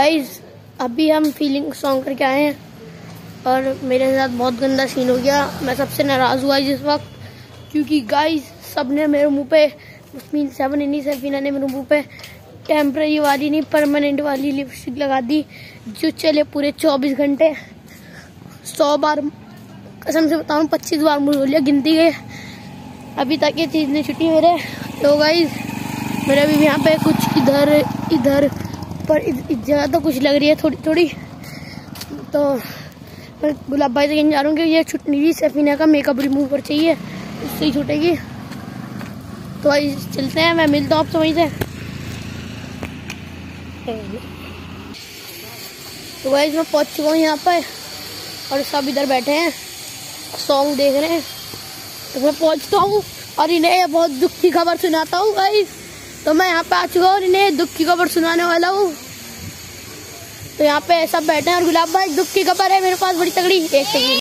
Guys अभी हम feeling song करके आए हैं और मेरे साथ बहुत गंदा सीन हो गया। मैं सबसे नाराज़ हुआ जिस वक्त, क्योंकि गाइस सबने मेरे मुंह पे सफीना ने मेरे मुंह पे टेम्परेरी वाली नहीं परमानेंट वाली लिपस्टिक लगा दी, जो चले पूरे 24 घंटे। 100 बार कसम से बताऊं 25 बार मुझे बोलिया, गिनती गए अभी तक ये चीज़ नहीं छुटी मेरे। तो गाइस मेरा भी यहाँ पे कुछ इधर पर इस जगह तो कुछ लग रही है थोड़ी थोड़ी। तो मैं गुलाब भाई से कहने जा रहा हूँ कि ये छुटनी रही, सफीना का मेकअप रिमूव कर चाहिए, उससे ही छूटेगी। तो भाई चलते हैं, मैं मिलता हूँ आपसे वहीं से। तो भाई मैं पहुँच चुका हूँ यहाँ पर और सब इधर बैठे हैं सॉन्ग देख रहे हैं। तो मैं पहुँचता हूँ और इन्हें बहुत दुख की खबर सुनाता हूँ गाइस। तो मैं यहाँ पे आ चुका हूँ और इन्हें दुख की खबर सुनाने वाला हूँ। तो यहाँ पे सब बैठे हैं और गुलाब भाई दुख की खबर है मेरे पास बड़ी तगड़ी। एक सेकंड।